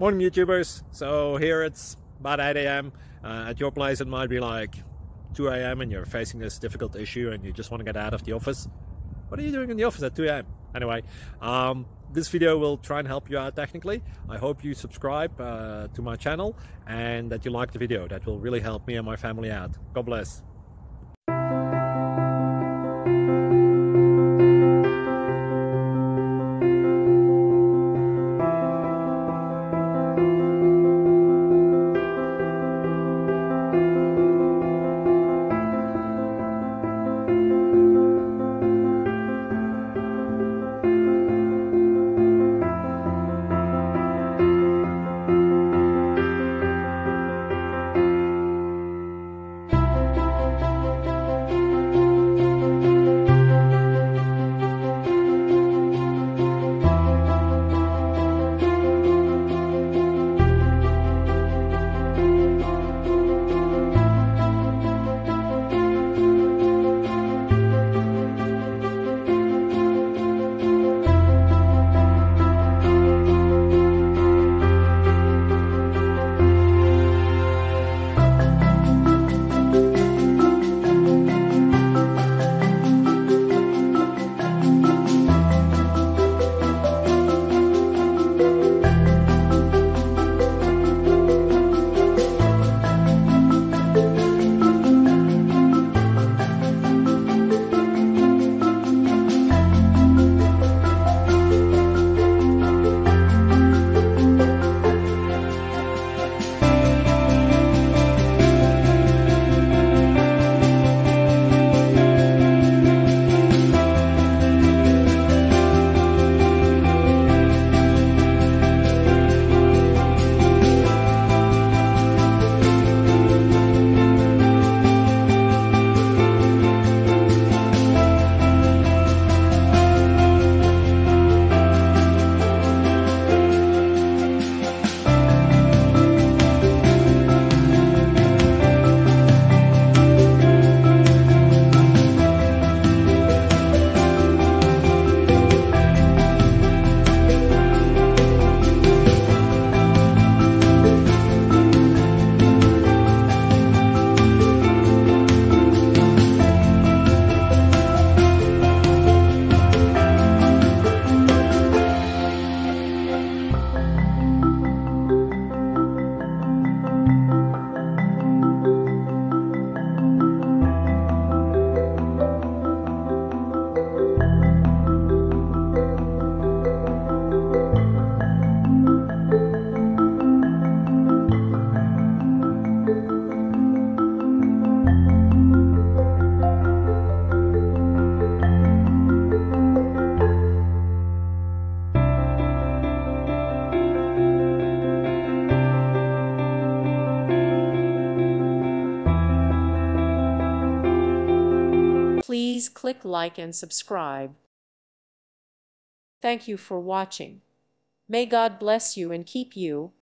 Morning YouTubers. So here it's about 8 a.m. At your place it might be like 2 a.m. and you're facing this difficult issue and you just want to get out of the office. What are you doing in the office at 2 a.m.? Anyway, this video will try and help you out technically. I hope you subscribe to my channel and that you like the video. That will really help me and my family out. God bless. Please click like and subscribe. Thank you for watching. May God bless you and keep you.